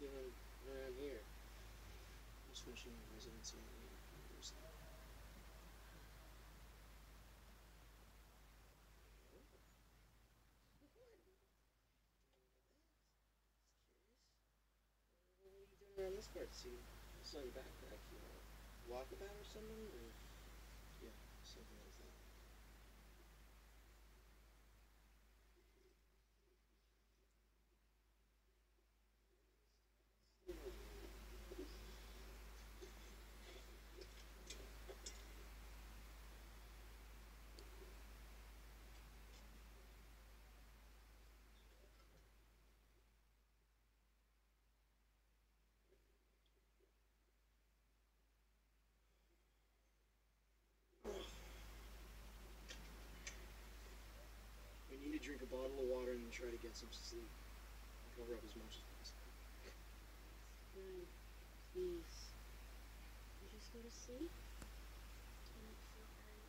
doing around here? Just finishing my residency at the university. What are you doing around this part? See, I saw your backpack. You walk about or something? Or yeah, something like that. We need to drink a bottle of water and then try to get some sleep. I'll cover up as much as possible. Ryan, please. You just go to sleep? Don't feel very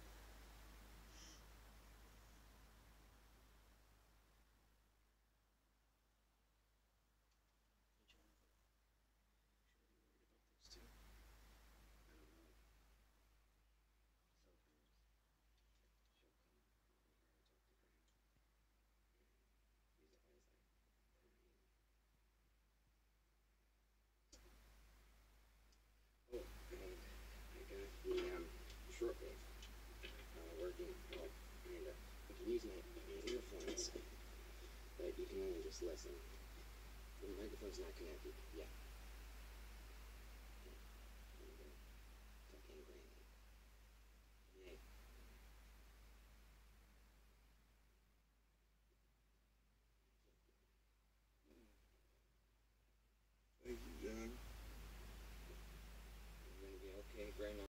Hey, Jonathan. Should I be worried about this too? I don't know. Sometimes she'll come over and talk to Graham. He's always like crying. Oh, and I got the shortwave working. Well, kind of. You can use my earphones, but you can only just listen. The microphone's not connected yet. Okay. I'm gonna talk to Graham. Yay. Thank you, John. You're gonna be okay, Graham.